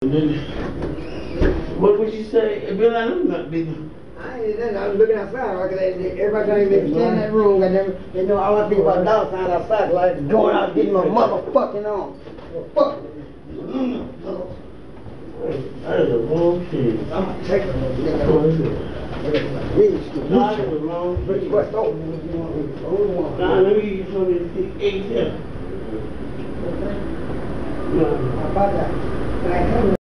What would you say? Bill, I know not big. I ain't nothing. I was looking outside. Right? Everybody trying to stay in that room, goddamn it. They know all I think about dollar signs outside. Like going out getting my motherfucking on. Fuck. That is a bullshit. I'm gonna take it. Really stupid. No, that is a wrong shit. What's over? Nah, let me give you some of this eggs here. How about that?